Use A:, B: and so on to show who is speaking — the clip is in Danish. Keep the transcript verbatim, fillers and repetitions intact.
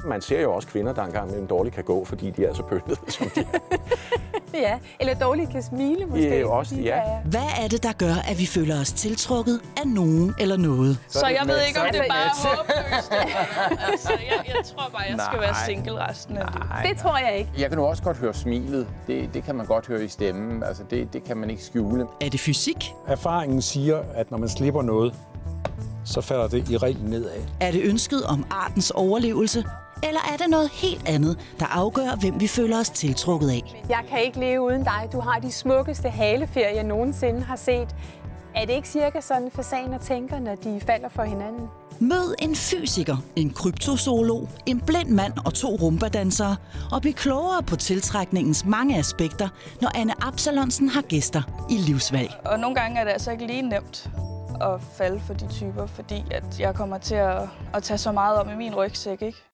A: Man ser jo også kvinder, der engang mellem dårligt kan gå, fordi de er så pøllede, som de er.
B: Ja, eller dårligt kan smile måske.
A: Ja, også, ja.
C: Hvad er det, der gør, at vi føler os tiltrukket af nogen eller noget?
D: Så, så jeg ved ikke, om det er bare håbløst. altså, jeg, jeg tror bare, jeg skal
E: Nej.
D: være single resten af livet.
B: Det tror jeg ikke.
E: Jeg kan nu også godt høre smilet. Det, det kan man godt høre i stemmen. Altså, det, det kan man ikke skjule.
C: Er det fysik?
F: Erfaringen siger, at når man slipper noget, så falder det i reglen nedad.
C: Er det ønsket om artens overlevelse? Eller er det noget helt andet, der afgør, hvem vi føler os tiltrukket af?
B: Jeg kan ikke leve uden dig. Du har de smukkeste haleferier, jeg nogensinde har set. Er det ikke cirka sådan, fasaner tænker, når de falder for hinanden?
C: Mød en fysiker, en kryptozoolog, en blind mand og to rumbadansere, og bliv klogere på tiltrækningens mange aspekter, når Anne Absalonsen har gæster i Livsvalg.
D: Og nogle gange er det altså ikke lige nemt at falde for de typer, fordi at jeg kommer til at, at tage så meget om i min rygsæk, ikke?